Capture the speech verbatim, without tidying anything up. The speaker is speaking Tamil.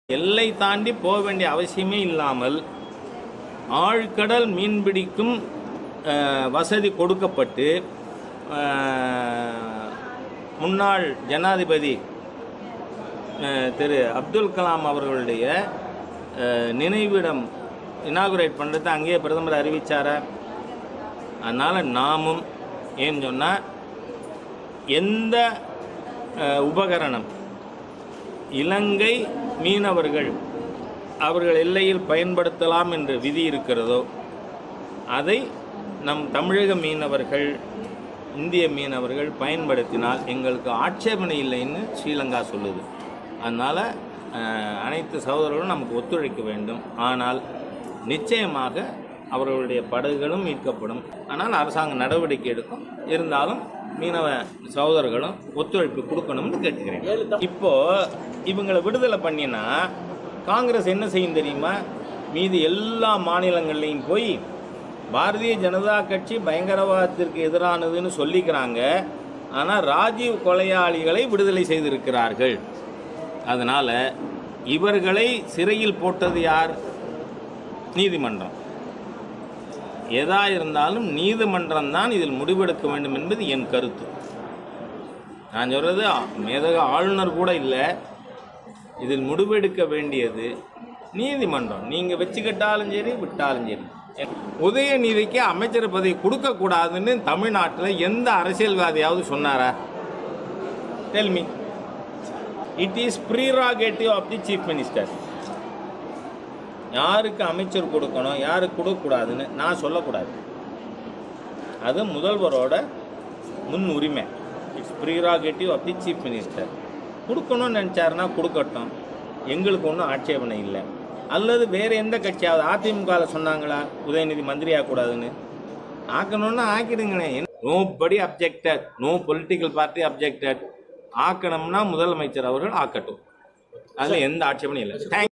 எல்லை தாண்டி போக வேண்டிய அவசியமே இல்லாமல் ஆழ்கடல் மீன்பிடிக்கும் வசதி கொடுக்கப்பட்டு முன்னாள் ஜனாதிபதி திரு அப்துல் கலாம் அவர்களுடைய நினைவிடம் இனாகுரேட் பண்ணுறது அங்கேயே பிரதமர் அறிவித்தார். அதனால் நாமும் ஏன்னு சொன்னால் எந்த உபகரணம் இலங்கை மீனவர்கள் அவர்கள் எல்லையில் பயன்படுத்தலாம் என்று விதி இருக்கிறதோ அதை நம் தமிழக மீனவர்கள் இந்திய மீனவர்கள் பயன்படுத்தினால் எங்களுக்கு ஆட்சேபனை இல்லைன்னு ஸ்ரீலங்கா சொல்லுது. அதனால் அனைத்து சகோதரர்களும் நமக்கு ஒத்துழைக்க வேண்டும். ஆனால் நிச்சயமாக அவர்களுடைய படகுகளும் மீட்கப்படும். ஆனால் அரசாங்கம் நடவடிக்கை எடுக்கும். இருந்தாலும் மீனவ சகோதரர்களும் ஒத்துழைப்பு கொடுக்கணும்னு கேட்டுக்கிறேன். இப்போது இவங்களை விடுதலை பண்ணினா காங்கிரஸ் என்ன செய்யும் தெரியுமா? மீதி எல்லா மாநிலங்கள்லையும் போய் பாரதிய ஜனதா கட்சி பயங்கரவாதத்திற்கு எதிரானதுன்னு சொல்லிக்கிறாங்க. ஆனால் ராஜீவ் கொலையாளிகளை விடுதலை செய்திருக்கிறார்கள். அதனால் இவர்களை சிறையில் போட்டது யார்? நீதிமன்றம். எதா இருந்தாலும் நீதிமன்றம் தான் இதில் முடிவெடுக்க வேண்டும் என்பது என் கருத்து. நான் சொல்கிறது மேதக ஆளுநர் கூட இல்லை. இதில் முடிவெடுக்க வேண்டியது நீதிமன்றம். நீங்கள் வச்சுக்கிட்டாலும் சரி விட்டாலும் சரி. உதயநிதிக்கு அமைச்சர் பதவி கொடுக்கக்கூடாதுன்னு தமிழ்நாட்டில் எந்த அரசியல்வாதியாவது சொன்னாரா? Tell me. It is prerogative of the chief minister. யாருக்கு அமைச்சர் கொடுக்கணும் யாருக்கு கொடுக்கக்கூடாதுன்னு நான் சொல்லக்கூடாது. அது முதல்வரோட முன் உரிமை. It's prerogative of the chief minister. கொடுக்கணும்னு நினச்சாருன்னா கொடுக்கட்டும், எங்களுக்கு ஒன்றும் ஆட்சேபனை இல்லை. அல்லது வேறு எந்த கட்சியாவது அதிமுகவில் சொன்னாங்களா உதயநிதி மந்திரி ஆகக்கூடாதுன்னு? ஆக்கணும்னா ஆக்கிடுங்களே. Nobody objected, no political party objected. ஆக்கணும்னா முதலமைச்சர் அவர்கள் ஆக்கட்டும். அதில் எந்த ஆட்சேபனையும் இல்லை. தேங்க்